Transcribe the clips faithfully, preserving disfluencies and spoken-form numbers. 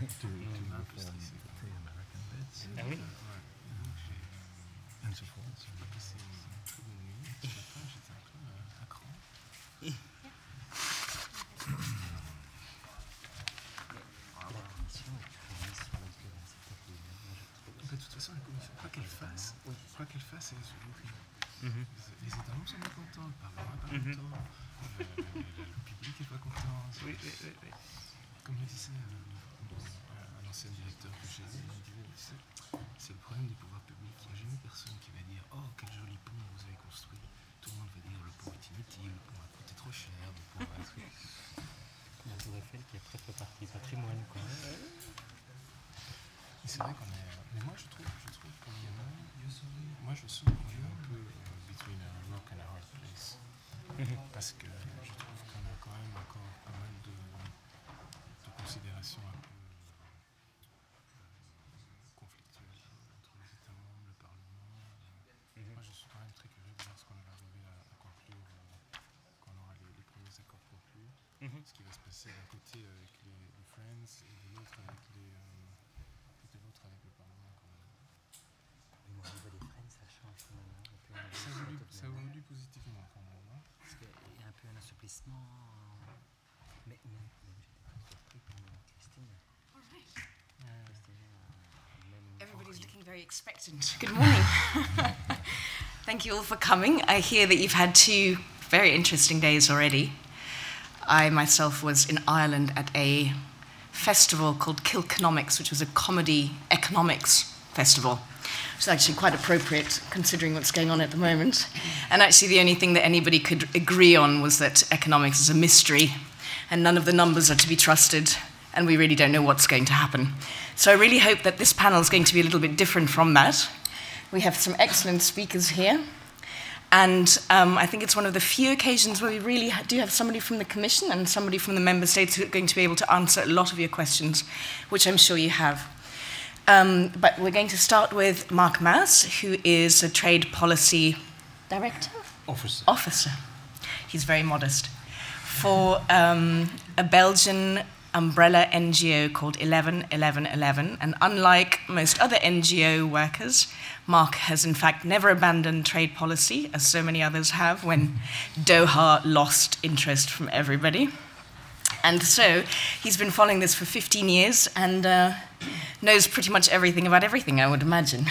tu m'as un peu stressé. American bits. Ah oui. And so forth. J'ai passé une très bonne nuit. Ce matin, j'étais un peu euh, à cran. De toute façon, la commission, quoi qu'elle fasse, quoi qu'elle fasse, elle est sur le Mhm. Les États membres sont pas contents, le Parlement n'est pas Mhm. content, euh, le, le public n'est pas content. Oui, oui, oui, oui. Comme le disait euh, un ancien directeur que j'ai dit, il disait, c'est le problème des pouvoirs publics. Il n'y a jamais personne qui va dire « Oh, quel joli pont vous avez construit ». Tout le monde va dire « Le pont est inutile, le pont a coûté trop cher, le pont a... » La Tour Eiffel qui a presque partie patrimoine, quoi. C'est vrai qu'on est... Mais moi, je trouve, je trouve qu'on est... Moi, je sens qu'on est un peu euh, between a rock and a hard place. Parce que je trouve qu'on a quand même encore pas mal de, de considérations un peu euh, conflictuelles entre les États membres, le Parlement. Euh, moi, je suis quand même très curieux de voir ce qu'on va arriver à, à conclure euh, quand on aura les, les premiers accords conclus. Mhm. Ce qui va se passer d'un côté avec les, les Friends et de l'autre avec les... Euh, de l'autre avec le Parlement quand même. Au niveau des freins, ça change quand même. Hein. Ça évolue, ça évolue positivement quand même. Hein. Parce qu'il y a un peu un assouplissement. Mais même, même j'étais pas trop strict, mais Christine. Euh, Christine euh, même Everybody's Henri. looking very expectant. Good morning. Thank you all for coming. I hear that you've had two very interesting days already. I myself was in Ireland at a festival called Kilconomics, which was a comedy economics festival. It's actually quite appropriate considering what's going on at the moment. And actually the only thing that anybody could agree on was that economics is a mystery and none of the numbers are to be trusted and we really don't know what's going to happen. So I really hope that this panel is going to be a little bit different from that. We have some excellent speakers here. And um, I think it's one of the few occasions where we really ha do have somebody from the Commission and somebody from the Member States who are going to be able to answer a lot of your questions, which I'm sure you have. Um, but we're going to start with Mark Maas, who is a Trade Policy Director? Officer. Officer. He's very modest. For um, a Belgian umbrella N G O called eleven eleven eleven, and unlike most other N G O workers, Mark has in fact never abandoned trade policy, as so many others have, when Doha lost interest from everybody. And so he's been following this for fifteen years and uh, knows pretty much everything about everything, I would imagine.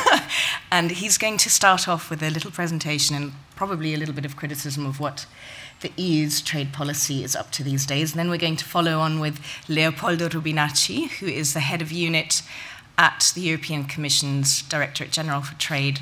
And he's going to start off with a little presentation and probably a little bit of criticism of what the E U's trade policy is up to these days. And then we're going to follow on with Leopoldo Rubinacci, who is the head of unit at the European Commission's Directorate General for Trade.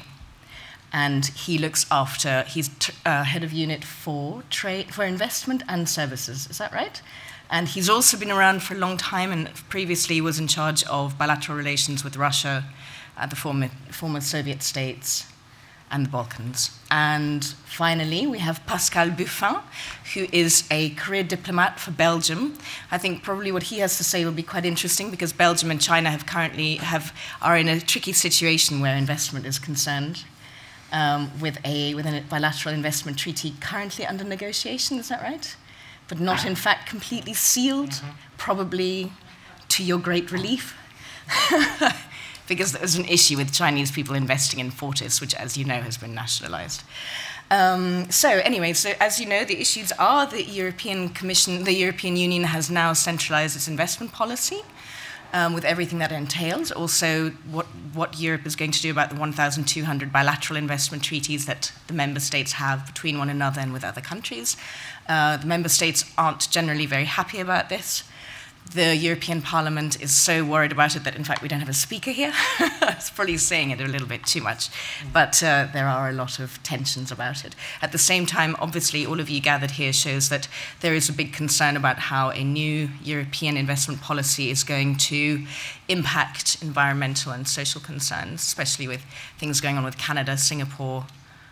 And he looks after, he's uh, head of unit for trade, for investment and services, is that right? And he's also been around for a long time and previously was in charge of bilateral relations with Russia, uh, the former, former Soviet states, and the Balkans. And finally, we have Pascal Buffin, who is a career diplomat for Belgium. I think probably what he has to say will be quite interesting because Belgium and China have currently have, are in a tricky situation where investment is concerned. Um, with, a, with a bilateral investment treaty currently under negotiation, is that right? But not in fact completely sealed, mm-hmm. Probably to your great relief. Because there's an issue with Chinese people investing in Fortis, which, as you know, has been nationalized. Um, so anyway, so as you know, the issues are the European Commission, the European Union has now centralized its investment policy. Um, with everything that entails, also what, what Europe is going to do about the one thousand two hundred bilateral investment treaties that the member states have between one another and with other countries. Uh, the member states aren't generally very happy about this. The European Parliament is so worried about it that, in fact, we don't have a speaker here. It's probably saying it a little bit too much. But uh, there are a lot of tensions about it. At the same time, obviously, all of you gathered here shows that there is a big concern about how a new European investment policy is going to impact environmental and social concerns, especially with things going on with Canada, Singapore,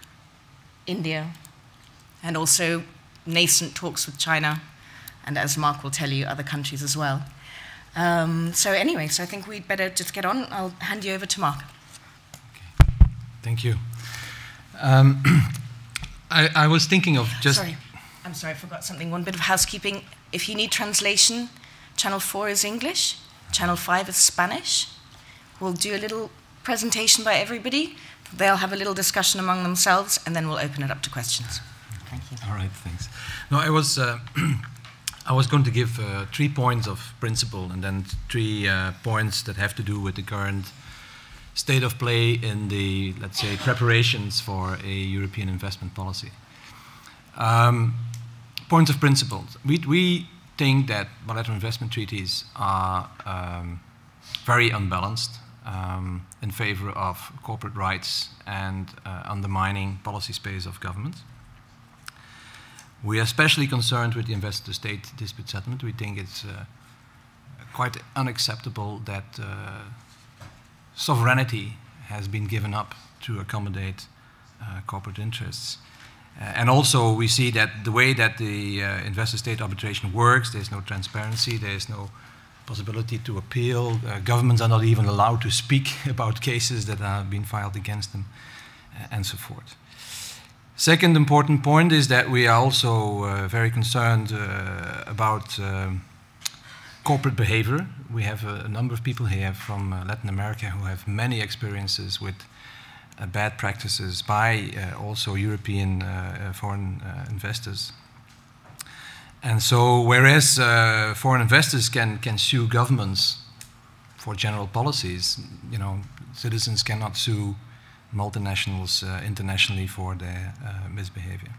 India, and also nascent talks with China. And as Mark will tell you, other countries as well. Um, so anyway, so I think we'd better just get on. I'll hand you over to Mark. Okay. Thank you. Um, I, I was thinking of just... Sorry, I'm sorry, I forgot something. One bit of housekeeping. If you need translation, Channel four is English, Channel five is Spanish. We'll do a little presentation by everybody. They'll have a little discussion among themselves, and then we'll open it up to questions. Thank you. All right, thanks. No, I was uh, I was going to give uh, three points of principle, and then three uh, points that have to do with the current state of play in the, let's say, preparations for a European investment policy. Um, points of principle. We, we think that bilateral investment treaties are um, very unbalanced um, in favor of corporate rights and uh, undermining policy space of governments. We are especially concerned with the investor-state dispute settlement. We think it's uh, quite unacceptable that uh, sovereignty has been given up to accommodate uh, corporate interests. Uh, and also we see that the way that the uh, investor-state arbitration works, there's no transparency, there's no possibility to appeal. Uh, governments are not even allowed to speak about cases that are being filed against them, uh, and so forth. Second important point is that we are also uh, very concerned uh, about um, corporate behavior. We have a, a number of people here from uh, Latin America who have many experiences with uh, bad practices by uh, also European uh, uh, foreign uh, investors. And so whereas uh, foreign investors can, can sue governments for general policies, you know, citizens cannot sue multinationals uh, internationally for their uh, misbehavior.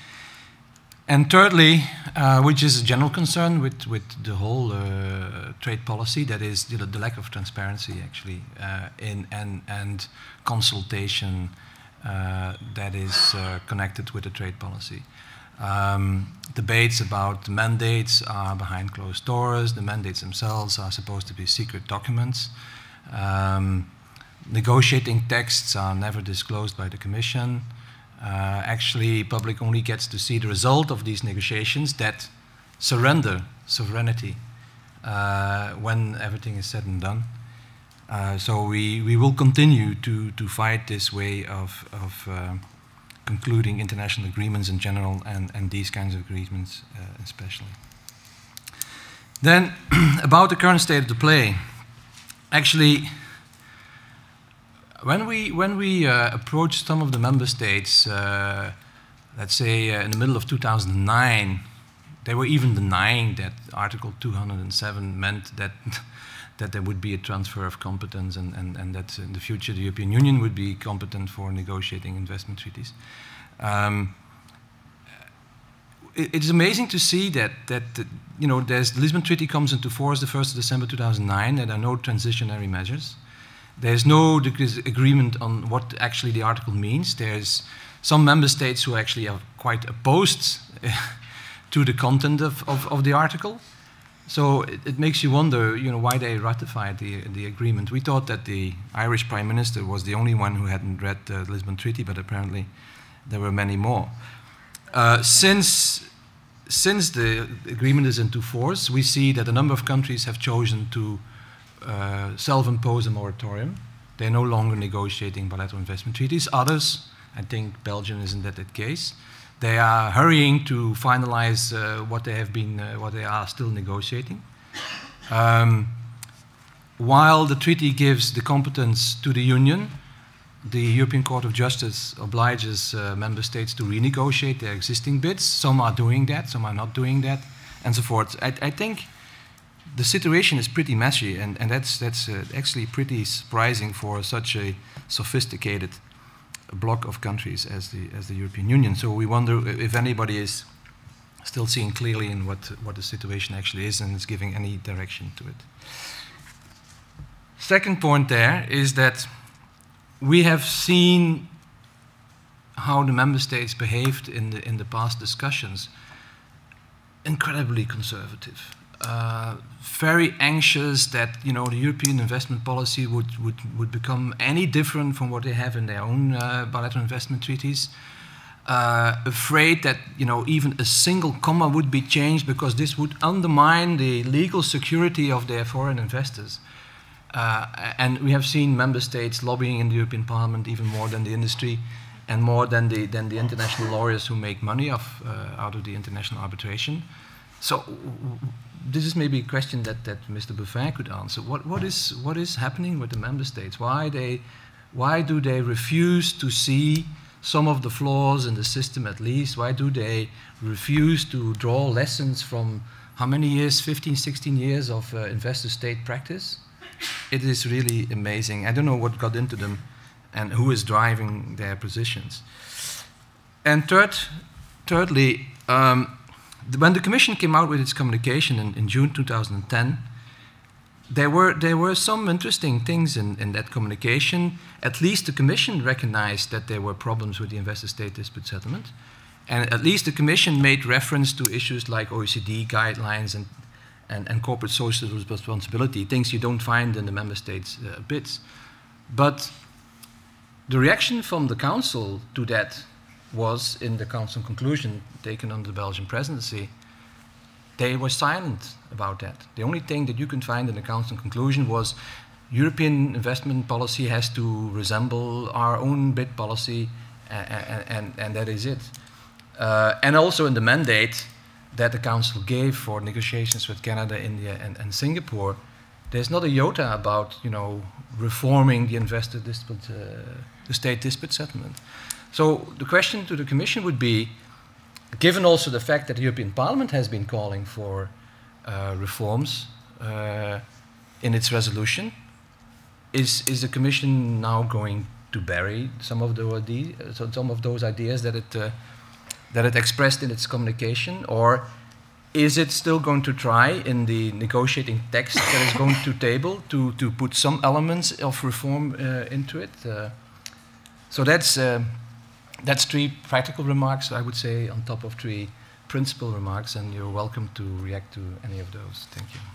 And thirdly, uh, which is a general concern with, with the whole uh, trade policy, that is the, the lack of transparency actually uh, in and, and consultation uh, that is uh, connected with the trade policy. Um, debates about mandates are behind closed doors. The mandates themselves are supposed to be secret documents. Um, Negotiating texts are never disclosed by the Commission. Uh, actually, public only gets to see the result of these negotiations that surrender sovereignty uh, when everything is said and done. Uh, so we, we will continue to, to fight this way of, of uh, concluding international agreements in general and, and these kinds of agreements uh, especially. Then, about the current state of the play. Actually, When we, when we uh, approached some of the member states, uh, let's say uh, in the middle of two thousand nine, they were even denying that Article two hundred seven meant that, that there would be a transfer of competence and, and, and that in the future the European Union would be competent for negotiating investment treaties. Um, it, it's amazing to see that, that the, you know, there's, the Lisbon Treaty comes into force the first of December two thousand nine, and there are no transitionary measures. There's no agreement on what actually the article means. There's some member states who actually are quite opposed to the content of, of, of the article. So it, it makes you wonder, you know, why they ratified the, the agreement. We thought that the Irish Prime Minister was the only one who hadn't read the Lisbon Treaty, but apparently there were many more. Uh, since, since the agreement is into force, we see that a number of countries have chosen to Uh, self-impose a moratorium. They're no longer negotiating bilateral investment treaties. Others, I think Belgium is in that, that case, they are hurrying to finalize uh, what they have been, uh, what they are still negotiating. Um, while the treaty gives the competence to the Union, the European Court of Justice obliges uh, member states to renegotiate their existing bids. Some are doing that, some are not doing that, and so forth. I, I think the situation is pretty messy, and, and that's, that's uh, actually pretty surprising for such a sophisticated bloc of countries as the, as the European Union. So we wonder if anybody is still seeing clearly in what, what the situation actually is and is giving any direction to it. Second point there is that we have seen how the member states behaved in the, in the past discussions. Incredibly conservative. Uh, very anxious that, you know, the European investment policy would, would, would become any different from what they have in their own uh, bilateral investment treaties. Uh, afraid that, you know, even a single comma would be changed because this would undermine the legal security of their foreign investors. Uh, and we have seen member states lobbying in the European Parliament even more than the industry and more than the, than the international lawyers who make money off, uh, out of the international arbitration. So this is maybe a question that, that Mister Buffin could answer. What, what, is, what is happening with the member states? Why, they, why do they refuse to see some of the flaws in the system at least? Why do they refuse to draw lessons from how many years, fifteen, sixteen years of uh, investor-state practice? It is really amazing. I don't know what got into them and who is driving their positions. And third, thirdly, um, the, when the Commission came out with its communication in, in June two thousand ten, there were, there were some interesting things in, in that communication. At least the Commission recognized that there were problems with the investor-state dispute settlement. And at least the Commission made reference to issues like O E C D guidelines and, and, and corporate social responsibility, things you don't find in the member states' uh, bids. But the reaction from the Council to that was in the Council conclusion taken under the Belgian presidency. They were silent about that. The only thing that you can find in the Council conclusion was European investment policy has to resemble our own bid policy, and, and, and that is it. Uh, and also in the mandate that the Council gave for negotiations with Canada, India, and, and Singapore, there's not a iota about, you know, reforming the investor dispute, uh, the state dispute settlement. So the question to the Commission would be, given also the fact that the European Parliament has been calling for uh, reforms uh, in its resolution, is, is the Commission now going to bury some of, the ideas, some of those ideas that it, uh, that it expressed in its communication, or is it still going to try in the negotiating text that is going to table to, to put some elements of reform uh, into it? Uh, so that's, uh, that's three practical remarks, I would say, on top of three principal remarks, and you're welcome to react to any of those. Thank you.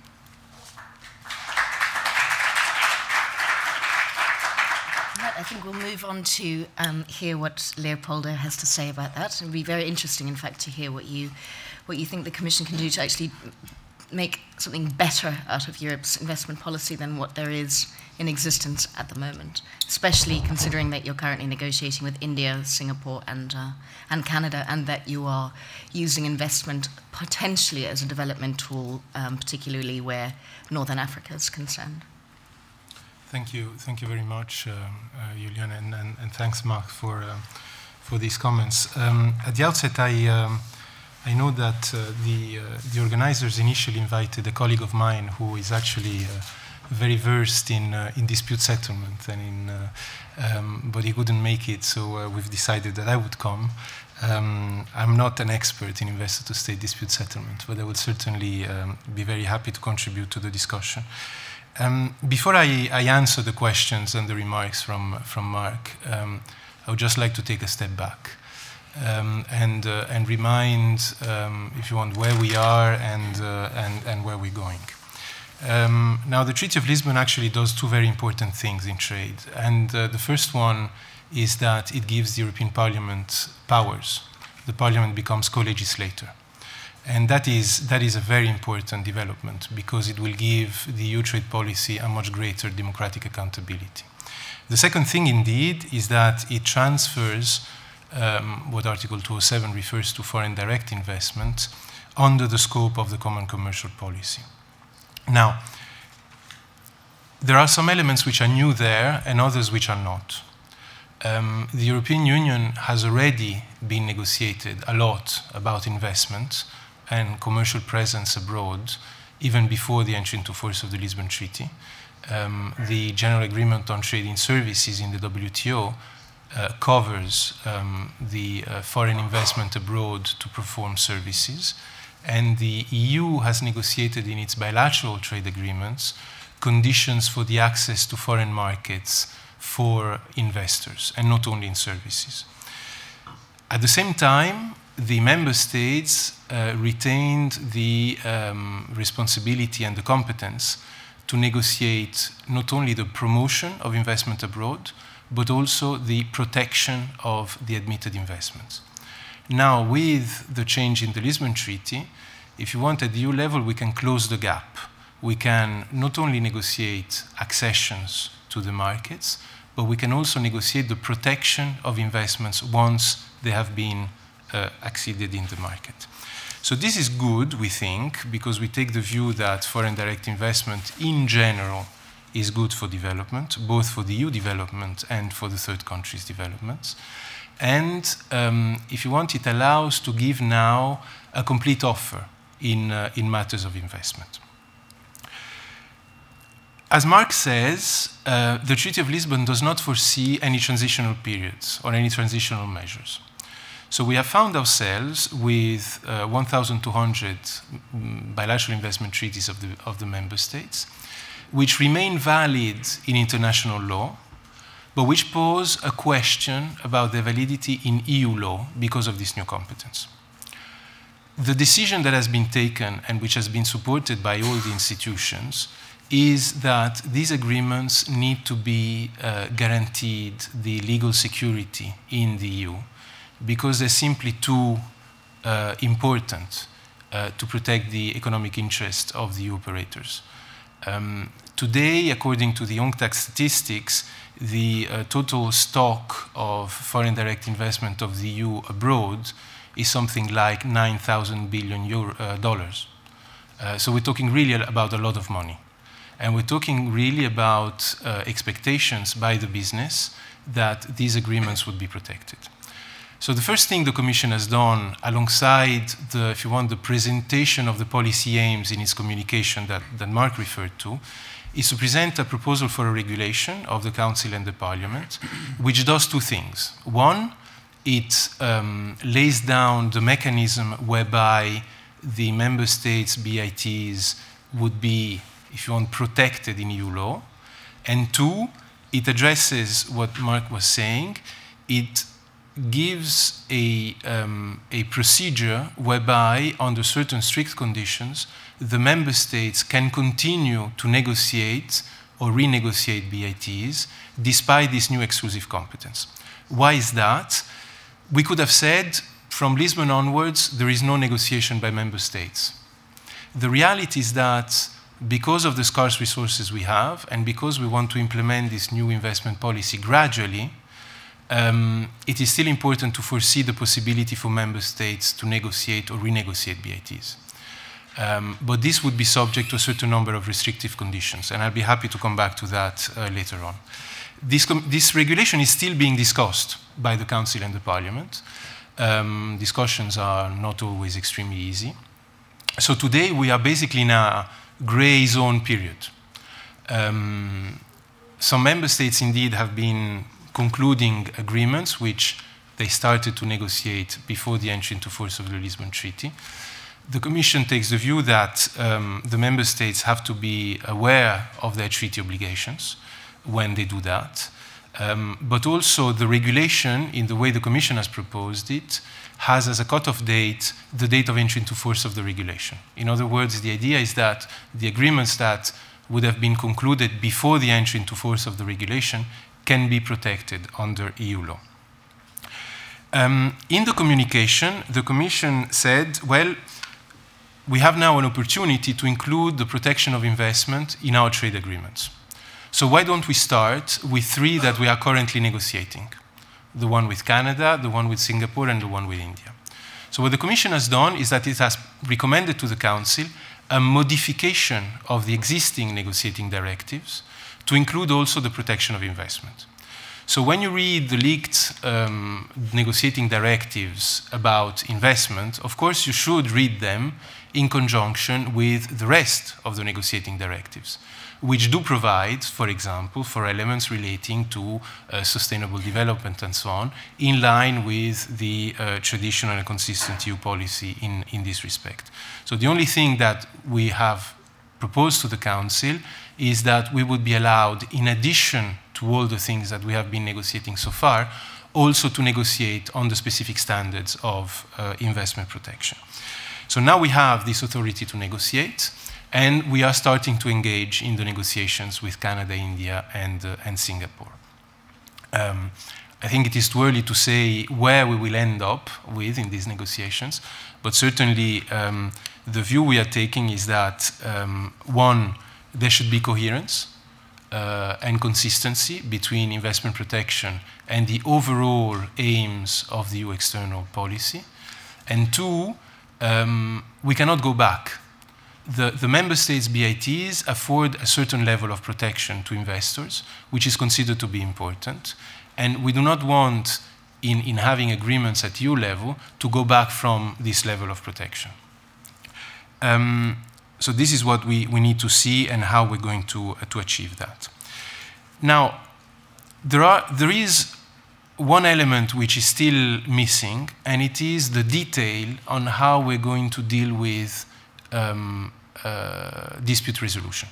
I think we'll move on to um, hear what Leopoldo has to say about that. It would be very interesting, in fact, to hear what you, what you think the Commission can do to actually make something better out of Europe's investment policy than what there is in existence at the moment, especially considering that you're currently negotiating with India, Singapore, and, uh, and Canada, and that you are using investment potentially as a development tool, um, particularly where Northern Africa is concerned. Thank you, thank you very much, uh, uh, Julian, and, and, and thanks, Mark, for uh, for these comments. Um, at the outset, I um, I know that uh, the uh, the organizers initially invited a colleague of mine who is actually uh, very versed in uh, in dispute settlement, and in uh, um, but he couldn't make it, so uh, we've decided that I would come. Um, I'm not an expert in investor-to-state dispute settlement, but I would certainly um, be very happy to contribute to the discussion. Um, before I, I answer the questions and the remarks from, from Mark, um, I would just like to take a step back um, and, uh, and remind, um, if you want, where we are and, uh, and, and where we're going. Um, now, the Treaty of Lisbon actually does two very important things in trade. And uh, the first one is that it gives the European Parliament powers. The Parliament becomes co-legislator. And that is, that is a very important development because it will give the E U trade policy a much greater democratic accountability. The second thing, indeed, is that it transfers um, what Article two oh seven refers to, foreign direct investment, under the scope of the common commercial policy. Now, there are some elements which are new there and others which are not. Um, the European Union has already been negotiated a lot about investment and commercial presence abroad, even before the entry into force of the Lisbon Treaty. Um, the General Agreement on Trade in Services in the W T O uh, covers um, the uh, foreign investment abroad to perform services, and the E U has negotiated in its bilateral trade agreements conditions for the access to foreign markets for investors, and not only in services. At the same time, the member states uh, retained the um, responsibility and the competence to negotiate not only the promotion of investment abroad, but also the protection of the admitted investments. Now, with the change in the Lisbon Treaty, if you want, at the E U level, we can close the gap. We can not only negotiate accessions to the markets, but we can also negotiate the protection of investments once they have been Uh, acceded in the market. So this is good, we think, because we take the view that foreign direct investment in general is good for development, both for the E U development and for the third countries' developments. And um, if you want, it allows to give now a complete offer in, uh, in matters of investment. As Mark says, uh, the Treaty of Lisbon does not foresee any transitional periods or any transitional measures. So we have found ourselves with uh, one thousand two hundred bilateral investment treaties of the, of the member states, which remain valid in international law, but which pose a question about their validity in E U law because of this new competence. The decision that has been taken and which has been supported by all the institutions is that these agreements need to be uh, guaranteed the legal security in the E U because they're simply too uh, important uh, to protect the economic interest of the E U operators. Um, today, according to the UNCTAD statistics, the uh, total stock of foreign direct investment of the E U abroad is something like nine thousand billion euro, uh, dollars. Uh, so we're talking really about a lot of money. And we're talking really about uh, expectations by the business that these agreements would be protected. So the first thing the Commission has done, alongside the, if you want, the presentation of the policy aims in its communication that, that Mark referred to, is to present a proposal for a regulation of the Council and the Parliament, which does two things. One, it um, lays down the mechanism whereby the member states' B I Ts would be, if you want, protected in E U law. And two, it addresses what Mark was saying. It gives a, um, a procedure whereby, under certain strict conditions, the member states can continue to negotiate or renegotiate B I Ts despite this new exclusive competence. Why is that? We could have said, from Lisbon onwards, there is no negotiation by member states. The reality is that because of the scarce resources we have, and because we want to implement this new investment policy gradually, um, it is still important to foresee the possibility for member states to negotiate or renegotiate B I Ts. Um, but this would be subject to a certain number of restrictive conditions, and I'll be happy to come back to that uh, later on. This, this regulation is still being discussed by the Council and the Parliament. Um, discussions are not always extremely easy. So today we are basically in a gray zone period. Um, some member states indeed have been concluding agreements which they started to negotiate before the entry into force of the Lisbon Treaty. The Commission takes the view that um, the member states have to be aware of their treaty obligations when they do that. Um, but also the regulation, in the way the Commission has proposed it, has as a cutoff date the date of entry into force of the regulation. In other words, the idea is that the agreements that would have been concluded before the entry into force of the regulation can be protected under E U law. Um, in the communication, the Commission said, well, we have now an opportunity to include the protection of investment in our trade agreements. So why don't we start with three that we are currently negotiating? The one with Canada, the one with Singapore, and the one with India. So what the Commission has done is that it has recommended to the Council a modification of the existing negotiating directives to include also the protection of investment. So when you read the leaked um, negotiating directives about investment, of course you should read them in conjunction with the rest of the negotiating directives, which do provide, for example, for elements relating to uh, sustainable development and so on, in line with the uh, traditional and consistent E U policy in, in this respect. So the only thing that we have proposed to the Council is that we would be allowed, in addition to all the things that we have been negotiating so far, also to negotiate on the specific standards of uh, investment protection. So now we have this authority to negotiate, and we are starting to engage in the negotiations with Canada, India, and, uh, and Singapore. Um, I think it is too early to say where we will end up with in these negotiations, but certainly um, the view we are taking is that, um, one, there should be coherence uh, and consistency between investment protection and the overall aims of the E U external policy, and two, um, we cannot go back. The, the member states' B I Ts afford a certain level of protection to investors, which is considered to be important. And we do not want, in, in having agreements at E U level, to go back from this level of protection. Um, so this is what we, we need to see and how we're going to, uh, to achieve that. Now, there, are, there is one element which is still missing, and it is the detail on how we're going to deal with um, uh, dispute resolution.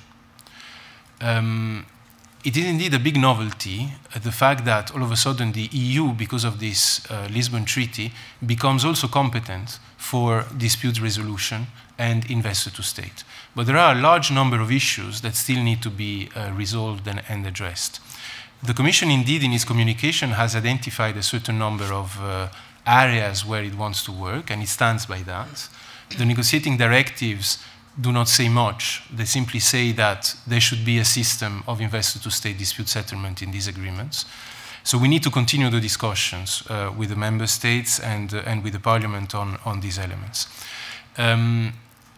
Um, it is indeed a big novelty, uh, the fact that all of a sudden the E U, because of this uh, Lisbon Treaty, becomes also competent for dispute resolution and investor to state. But there are a large number of issues that still need to be uh, resolved and, and addressed. The Commission, indeed, in its communication, has identified a certain number of uh, areas where it wants to work, and it stands by that. The negotiating directives do not say much. They simply say that there should be a system of investor-to-state dispute settlement in these agreements. So we need to continue the discussions uh, with the member states and, uh, and with the Parliament on, on these elements. Um,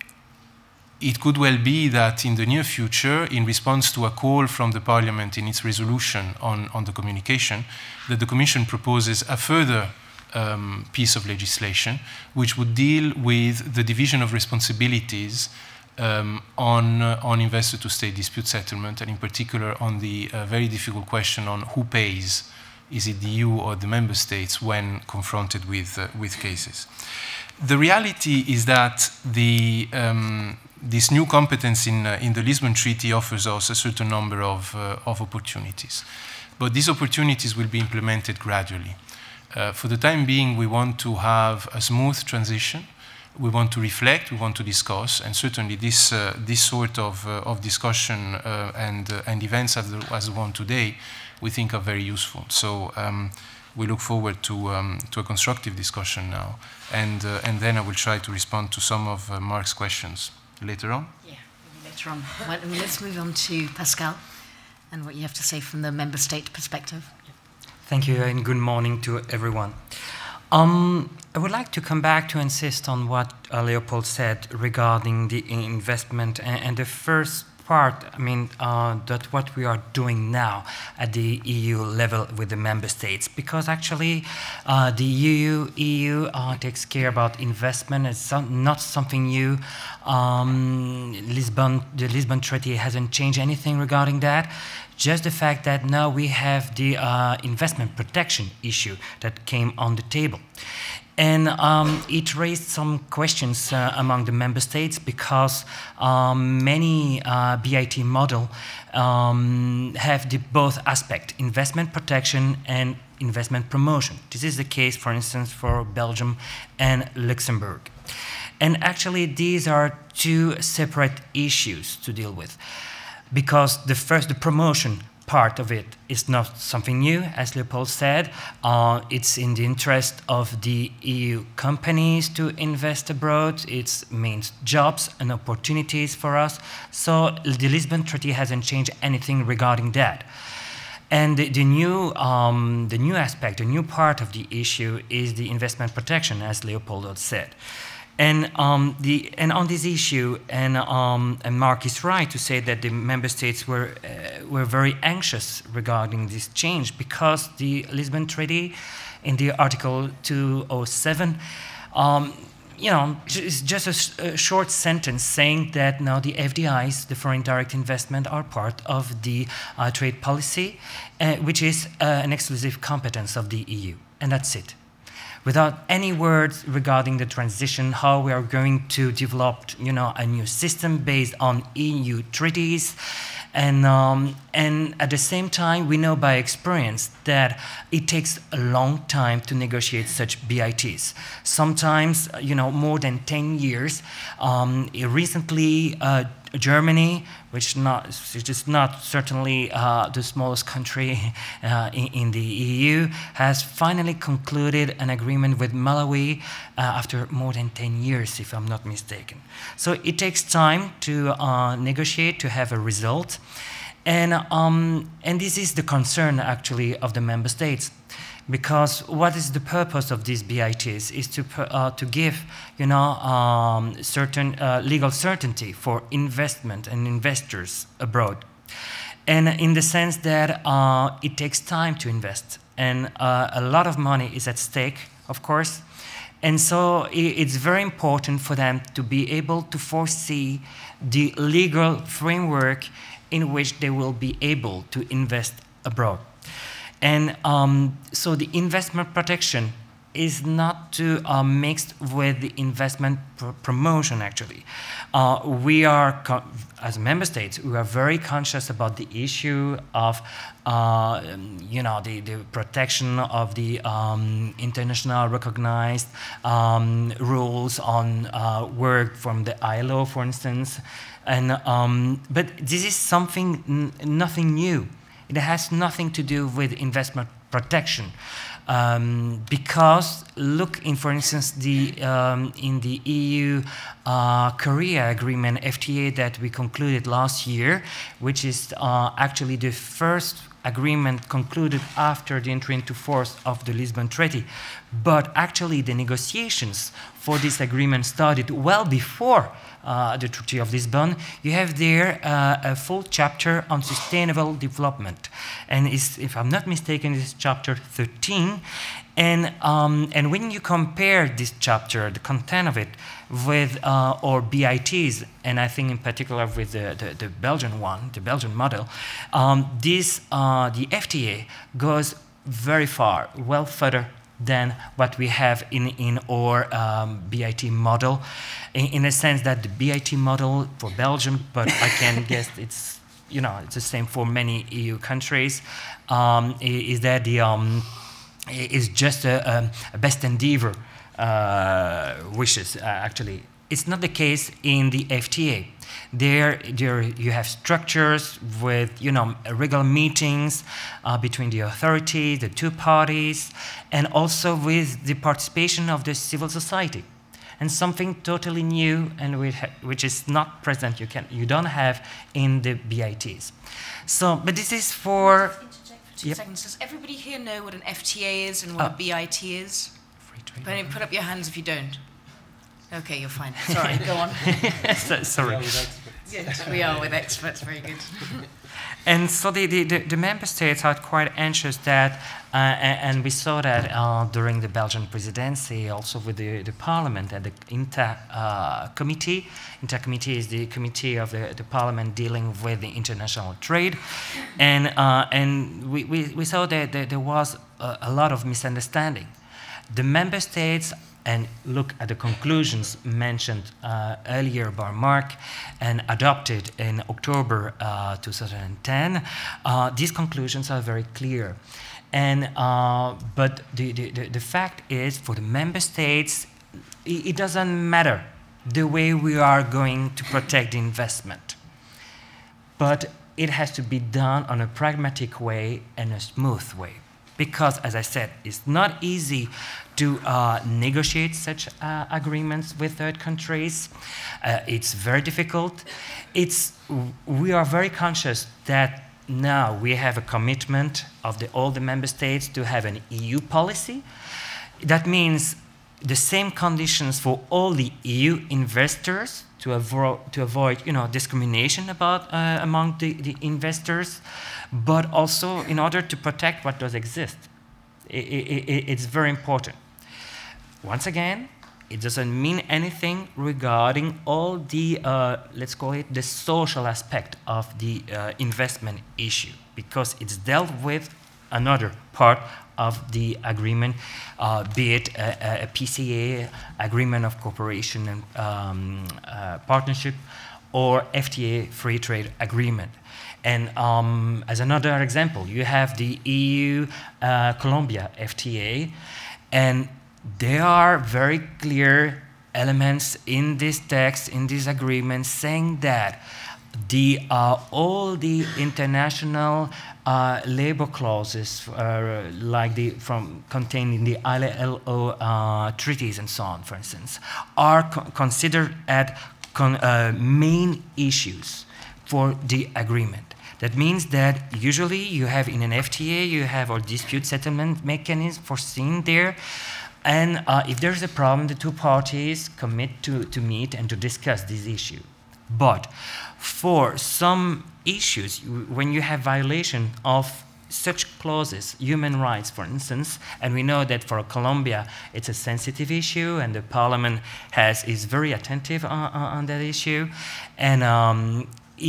It could well be that in the near future, in response to a call from the Parliament in its resolution on, on the communication, that the Commission proposes a further um, piece of legislation which would deal with the division of responsibilities um, on, uh, on investor-to-state dispute settlement, and in particular on the uh, very difficult question on who pays, is it the E U or the member states when confronted with, uh, with cases. The reality is that the um, this new competence in, uh, in the Lisbon Treaty offers us a certain number of, uh, of opportunities. But these opportunities will be implemented gradually. Uh, for the time being, we want to have a smooth transition. We want to reflect, we want to discuss, and certainly this, uh, this sort of, uh, of discussion uh, and, uh, and events as the, as the one today, we think are very useful. So um, we look forward to, um, to a constructive discussion now. And, uh, and then I will try to respond to some of uh, Mark's questions. Later on? Yeah, later on. Well, let's move on to Pascal and what you have to say from the member state perspective. Thank you and good morning to everyone. Um, I would like to come back to insist on what uh, Leopold said regarding the investment and, and the first part, I mean, uh, that what we are doing now at the E U level with the member states, because actually uh, the E U, E U uh, takes care about investment. It's some, not something new. Um, Lisbon, the Lisbon Treaty hasn't changed anything regarding that. Just the fact that now we have the uh, investment protection issue that came on the table. And um, it raised some questions uh, among the member states because um, many uh, B I T models um, have the both aspect, investment protection and investment promotion. This is the case, for instance, for Belgium and Luxembourg. And actually, these are two separate issues to deal with, because the first, the promotion part of it is not something new, as Leopold said. Uh, it's in the interest of the E U companies to invest abroad. It means jobs and opportunities for us. So the Lisbon Treaty hasn't changed anything regarding that. And the, the, new, um, the new aspect, the new part of the issue is the investment protection, as Leopold said. And, um, the, and on this issue, and, um, and Mark is right to say that the member states were, uh, were very anxious regarding this change, because the Lisbon Treaty, in the Article two oh seven, um, you know, it's just a, a short sentence saying that now the F D Is, the foreign direct investment, are part of the uh, trade policy, uh, which is uh, an exclusive competence of the E U, and that's it. Without any words regarding the transition, how we are going to develop, you know, a new system based on E U treaties. And, um, and at the same time, we know by experience that it takes a long time to negotiate such B I Ts. Sometimes, you know, more than ten years. Um, recently, uh, Germany, which, not, which is not certainly uh, the smallest country uh, in, in the E U, has finally concluded an agreement with Malawi uh, after more than ten years, if I'm not mistaken. So it takes time to uh, negotiate, to have a result. And, um, and this is the concern, actually, of the member states. Because what is the purpose of these B I Ts is to, uh, to give, you know, um, certain uh, legal certainty for investment and investors abroad. And in the sense that uh, it takes time to invest, and uh, a lot of money is at stake, of course. And so it's very important for them to be able to foresee the legal framework in which they will be able to invest abroad. And um, so the investment protection is not too uh, mixed with the investment pr promotion, actually. Uh, we are, as member states, we are very conscious about the issue of, uh, you know, the, the protection of the um, international recognized um, rules on uh, work from the I L O, for instance. And, um, but this is something, n nothing new. It has nothing to do with investment protection. Um, because look in, for instance, the, um, in the E U uh, Korea agreement, F T A, that we concluded last year, which is uh, actually the first agreement concluded after the entry into force of the Lisbon Treaty. But actually the negotiations for this agreement started well before uh, the Treaty of Lisbon. You have there uh, a full chapter on sustainable development. And is, if I'm not mistaken, it's chapter thirteen. And, um, and when you compare this chapter, the content of it, with uh, our B I Ts, and I think in particular with the, the, the Belgian one, the Belgian model, um, this, uh, the F T A goes very far, well further than what we have in, in our um, B I T model, in, in a sense that the B I T model for Belgium, but I can guess it's, you know, it's the same for many E U countries, um, is that the, um, is just a, a best endeavor uh, wishes, uh, actually. It's not the case in the F T A. There, there you have structures with, you know, regular meetings uh, between the authority, the two parties, and also with the participation of the civil society. And something totally new and which is not present, you, can, you don't have in the B I Ts. So, but this is for... Two yep. seconds. Does everybody here know what an F T A is and what oh. a B I T is? Free trade. But put up your hands if you don't. Okay, you're fine. Sorry, go on. so, sorry. We are with experts. Yes, we are with experts. Very good. And so the, the, the member states are quite anxious that, uh, and, and we saw that uh, during the Belgian presidency, also with the, the parliament and the Inter uh, committee. Inter committee is the committee of the, the parliament dealing with the international trade. And, uh, and we, we, we saw that, that there was a, a lot of misunderstanding. The member states, and look at the conclusions mentioned uh, earlier by Mark and adopted in October uh, two thousand ten, uh, these conclusions are very clear. And, uh, but the, the, the fact is, for the member states, it, it doesn't matter the way we are going to protect the investment. But it has to be done on a pragmatic way and a smooth way. Because, as I said, it's not easy to uh, negotiate such uh, agreements with third countries. Uh, it's very difficult. It's, we are very conscious that now we have a commitment of the, all the member states to have an E U policy. That means the same conditions for all the E U investors to avoid, to avoid you know, discrimination about, uh, among the, the investors, but also in order to protect what does exist. It, it, it's very important. Once again, it doesn't mean anything regarding all the, uh, let's call it the social aspect of the uh, investment issue, because it's dealt with another part of the agreement, uh, be it a, a P C A, agreement of cooperation and um, uh, partnership, or F T A, free trade agreement. And um, as another example, you have the E U-Colombia uh, F T A, and there are very clear elements in this text, in this agreement, saying that the, uh, all the international uh, labor clauses, uh, like the from contained in the I L O uh, treaties and so on, for instance, are co considered as con uh, main issues for the agreement. That means that usually you have in an F T A, you have a dispute settlement mechanism foreseen there. And uh, if there's a problem, the two parties commit to, to meet and to discuss this issue. But for some issues, when you have violation of such clauses, human rights, for instance, and we know that for Colombia, it's a sensitive issue, and the parliament has, is very attentive on, on that issue. And um,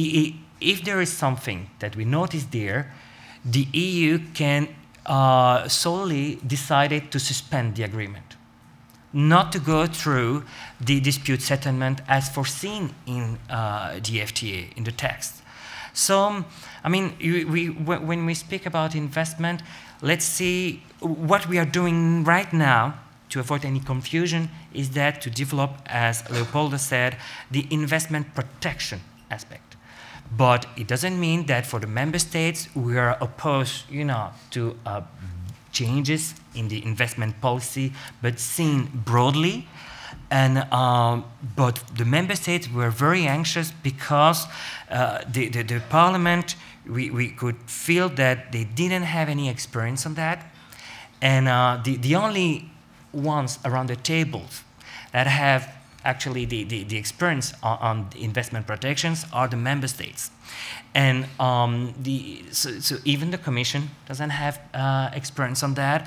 if there is something that we notice there, the E U can uh, solely decide to suspend the agreement, not to go through the dispute settlement as foreseen in uh, the F T A, in the text. So, I mean, we, we, when we speak about investment, let's see what we are doing right now to avoid any confusion is that to develop, as Leopoldo said, the investment protection aspect. But it doesn't mean that for the member states we are opposed, you know, to uh, changes in the investment policy, but seen broadly. And um, but the member states were very anxious because uh, the, the, the parliament, we, we could feel that they didn't have any experience on that. And uh, the, the only ones around the tables that have actually the, the, the experience on, on the investment protections are the member states. And um, the, so, so even the Commission doesn't have uh, experience on that.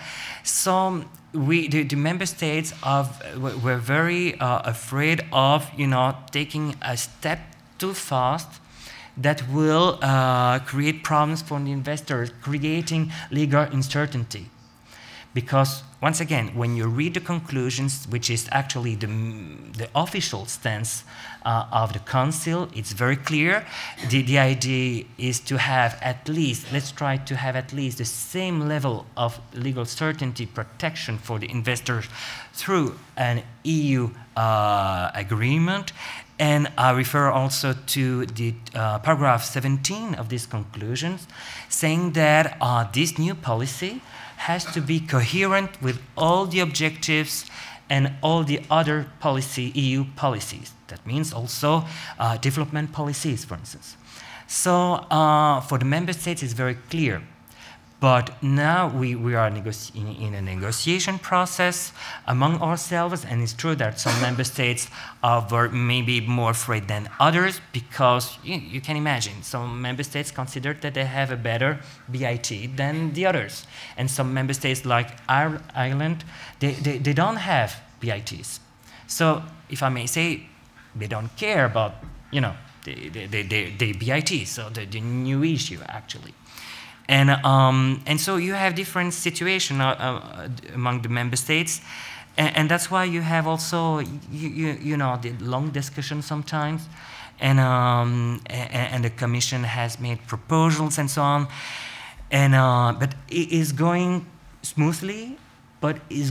So we, the, the member states of, were very uh, afraid of, you know, taking a step too fast that will uh, create problems for the investors, creating legal uncertainty. Because, once again, when you read the conclusions, which is actually the, the official stance uh, of the Council, it's very clear. The, the idea is to have at least, let's try to have at least the same level of legal certainty protection for the investors through an E U uh, agreement. And I refer also to the uh, paragraph seventeen of these conclusions, saying that uh, this new policy has to be coherent with all the objectives and all the other policy, E U policies. That means also uh, development policies, for instance. So uh, for the member states, it's very clear. But now we, we are in, in a negotiation process among ourselves, and it's true that some member states are maybe more afraid than others because you, you can imagine some member states consider that they have a better B I T than the others. And some member states like Ireland, they, they, they don't have B I Ts. So if I may say, they don't care about, you know, the, the, the, the, the B I Ts, so the, the new issue actually. And, um, and so you have different situations uh, uh, among the member states, and, and that's why you have also, you, you, you know, the long discussion sometimes, and, um, and, and the Commission has made proposals and so on, and, uh, but it is going smoothly, but is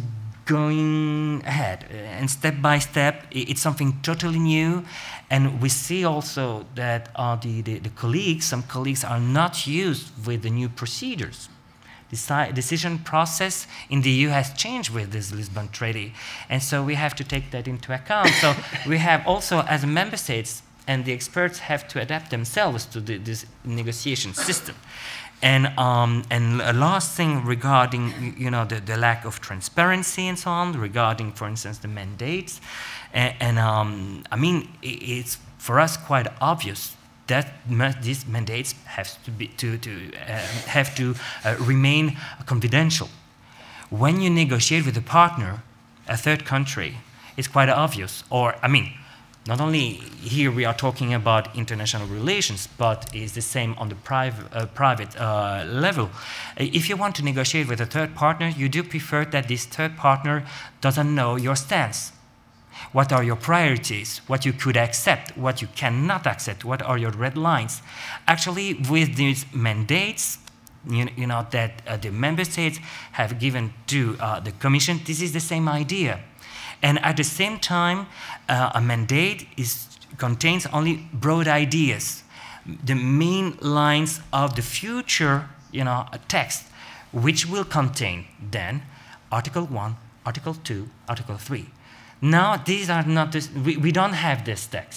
going ahead, and step by step, it's something totally new. And we see also that uh, the, the, the colleagues, some colleagues are not used with the new procedures. The decision process in the E U has changed with this Lisbon Treaty. And so we have to take that into account. So we have also, as member states, and the experts have to adapt themselves to the, this negotiation system. And, um, and a last thing regarding, you know, the, the lack of transparency and so on, regarding, for instance, the mandates. And, and um, I mean, it's for us quite obvious that these mandates have to be to, to uh, have to uh, remain confidential. When you negotiate with a partner, a third country, it's quite obvious. Or I mean, not only here we are talking about international relations, but it's the same on the private uh, private uh, level. If you want to negotiate with a third partner, you do prefer that this third partner doesn't know your stance. What are your priorities? What you could accept? What you cannot accept? What are your red lines? Actually, with these mandates, you, you know, that uh, the member states have given to uh, the Commission, this is the same idea. And at the same time, uh, a mandate is, contains only broad ideas, the main lines of the future, you know, text, which will contain then Article one, Article two, Article three. Now, these are not this, we, we don't have this text.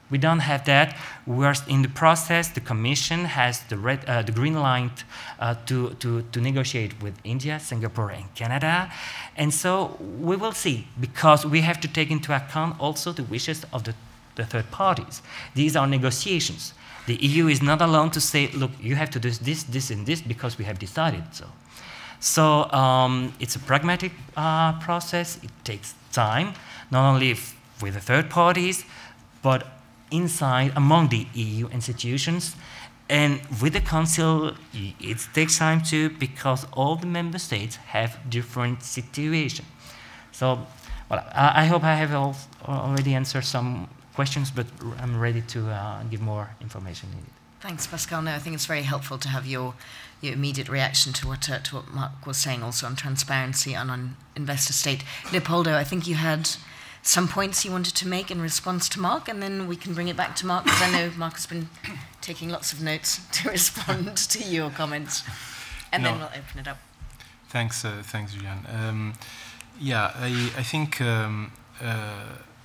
We don't have that. We're in the process. The Commission has the, red, uh, the green light uh, to, to, to negotiate with India, Singapore, and Canada. And so we will see, because we have to take into account also the wishes of the, the third parties. These are negotiations. The E U is not alone to say, look, you have to do this, this, and this because we have decided so. So um, it's a pragmatic uh, process. It takes time, not only f with the third parties, but inside, among the E U institutions. And with the Council, it takes time too, because all the member states have different situations. So, well, I, I hope I have al already answered some questions, but I'm ready to uh, give more information needed. Thanks, Pascal. No, I think it's very helpful to have your, your immediate reaction to what, uh, to what Mark was saying also on transparency and on investor state. Leopoldo, I think you had some points you wanted to make in response to Mark, and then we can bring it back to Mark, because I know Mark has been taking lots of notes to respond to your comments. And no. then we'll open it up. Thanks, uh, thanks, Julian. Um, yeah, I, I think um, uh,